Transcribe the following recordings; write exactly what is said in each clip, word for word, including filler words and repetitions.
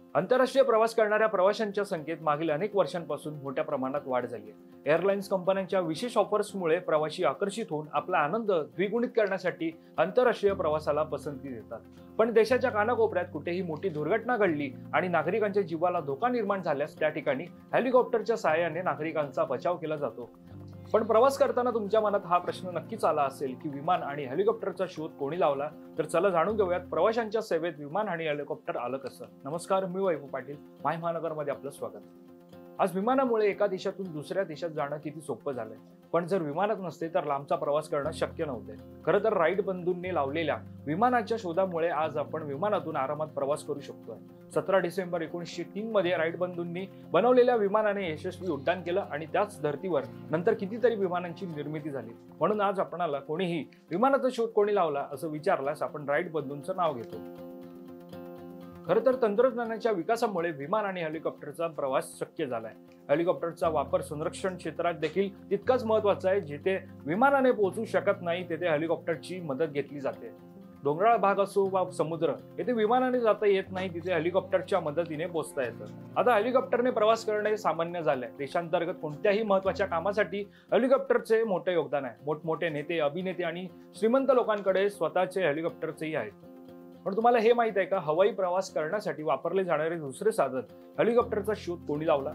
आंतरराष्ट्रीय प्रवास करणाऱ्या प्रवाशांच्या संख्येत मागील अनेक वर्षांपासून मोठ्या प्रमाणात वाढ झाली आहे। एअरलाइन्स कंपन्यांच्या विशेष ऑफर्समुळे प्रवासी आकर्षित होऊन आपला आनंद द्विगुणित करण्यासाठी आंतरराष्ट्रीय प्रवासाला पसंती देतात। पण देशाच्या कानाकोपऱ्यात कुठेही मोठी दुर्घटना घडली आणि नागरिकांच्या जीवाला धोका निर्माण झाल्यास त्या ठिकाणी हेलिकॉप्टरच्या सहाय्याने नागरिकांचा बचाव केला जातो। पण प्रवास करताना तुमच्या मनात हा प्रश्न नक्कीच आला असेल की विमान आणि हेलिकॉप्टरचा शोध कोणी लावला? तर चला जाणून घेऊयात प्रवाशांच्या सेवेत विमान आणि हेलिकॉप्टर आलं कसं। नमस्कार, मी वैभव पाटील, माय महानगरमध्ये आपलं स्वागत। आज विमानामुळे एका देशातून दुसऱ्या देशात जाणं किती सोपं झालंय, पण जर विमानच नसते तर लांबचा प्रवास करणं शक्य नव्हते। खरं तर राईट बंधूंनी लावलेल्या विमानाच्या शोधामुळे आज आपण विमानातून आरामात प्रवास करू शकतोय। सतरा डिसेंबर एकोणीसशे तीन मध्ये राईट बंधूंनी बनवलेल्या विमानाने यशस्वी उड्डाण केलं आणि त्याच धर्तीवर नंतर कितीतरी विमानांची निर्मिती झाली। म्हणून आज आपणाला कोणीही विमानाचा शोध कोणी लावला असं विचारल्यास आपण राईट बंधूंचं नाव घेतो। खरं तर तंत्रज्ञानाच्या विकासामुळे विमान आणि हेलिकॉप्टरचा प्रवास शक्य झालाय। हेलिकॉप्टरचा वापर संरक्षण क्षेत्रात देखील तितकाच महत्त्वाचा आहे। जिथे विमानाने पोहोचू शकत नाही तिथे हेलिकॉप्टरची मदत घेतली जाते। डोंगराळ भाग असो वा समुद्र, येथे विमानाने जाता येत नाही तिथे हेलिकॉप्टरच्या मदतीने पोहोचता येतं। आता हेलिकॉप्टरने प्रवास करणे सामान्य झालंय। देशांतर्गत कोणत्याही महत्त्वाच्या कामासाठी हेलिकॉप्टरचे मोठे योगदान आहे। मोठमोठे नेते, अभिनेते आणि श्रीमंत लोकांकडे स्वतःचे हेलिकॉप्टरचेही आहेत। पण तुम्हाला हे माहित आहे का, हवाई प्रवास करण्यासाठी वापरले जाणारे दुसरे साधन हेलिकॉप्टरचा शोध कोणी लावला?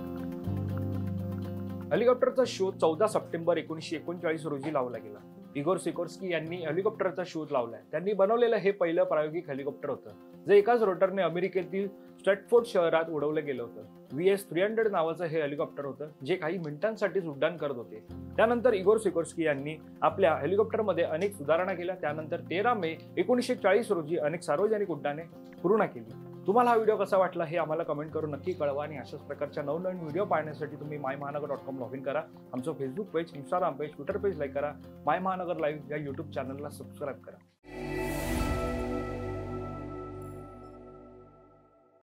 हेलिकॉप्टरचा शोध चौदा सप्टेंबर एकोणीसशे एकोणचाळीस रोजी लावला गेला। इगोर सिकोर्स्की यांनी हेलिकॉप्टरचा शोध लावलाय। त्यांनी बनवलेलं हे पहिलं प्रायोगिक हेलिकॉप्टर होतं जे एकाच रोटरने अमेरिकेतील स्ट्रॅटफोर्ड शहरात उडवलं गेलं होतं। व्ही एस थ्री हंड्रेड नावाचं हे हेलिकॉप्टर होतं जे काही मिनिटांसाठीच उड्डाण करत होते। त्यानंतर इगोर सिकोर्स्की यांनी आपल्या हेलिकॉप्टरमध्ये अनेक सुधारणा केल्या। त्यानंतर तेरा मे एकोणीसशे चाळीस रोजी अनेक सार्वजनिक उड्डाणे पूर्ण केली। तुम्हाला हा व्हिडिओ कसा वाटला हे आम्हाला कमेंट करून नक्की कळवा आणि अशाच प्रकारच्या नवनवीन व्हिडिओ पाहण्यासाठी तुम्ही माय महानगर डॉट कॉम लॉग इन करा। आमचं Facebook page, Instagram page, Twitter page like करा। माय महानगर लाईव्ह या यूट्यूब चॅनलला सबस्क्राईब करा।